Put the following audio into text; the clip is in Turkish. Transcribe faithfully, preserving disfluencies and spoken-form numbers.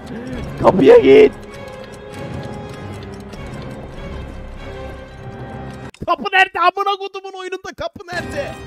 Kapıya git. Kapı nerede? Amına kodumun oyununda kapı nerede?